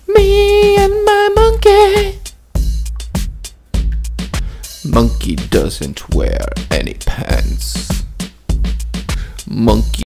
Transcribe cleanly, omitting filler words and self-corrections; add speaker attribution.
Speaker 1: Me and my monkey. Monkey doesn't wear any pants. Monkey